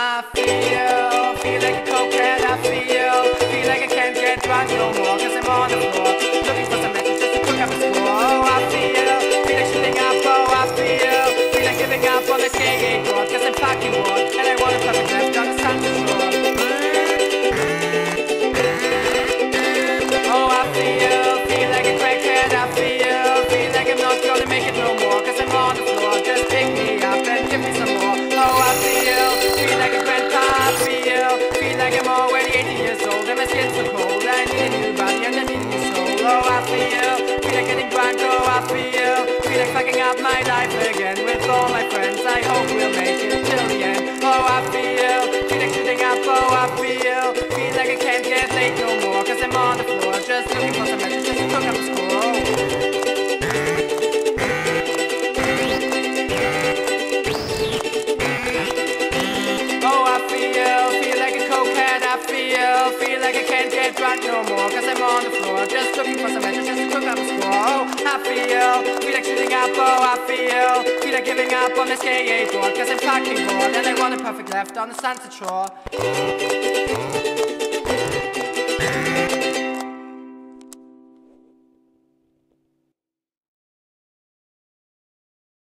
I feel like a cokehead. I feel like I can't get drunk no more, cause I'm on the floor, looking for some matches just to cook up a score. Oh, I feel like shooting up. Oh, I feel like giving up on this gay board, cause I'm fucking bored, and I want a perfect left on the sunset shore. Oh, I feel like a crackhead. I feel like I'm not gonna make it no more, cause I'm on the floor, just pick me up and give me some more. Oh, I feel like a grandpa. I feel like I'm already 80 years old, and my skin's so cold, I need a new body and I need a new soul. Oh, I feel like getting drunk. Oh, I feel like fucking up my life again with all my friends. I hope we'll make it till the end. Oh, I feel like shooting up. Oh, I feel like I can't get laid no more, cause I'm on the floor, just looking for some matches just to cook up a score. Oh, I feel like a cokehead. I feel like I can't get drunk no more, cause I'm on the floor, just looking for some matches just to cook up a score. Oh, I feel like shooting up. Oh, I feel like giving up on this gay board, cause I'm fucking bored, and I want a perfect left on the sunset shore.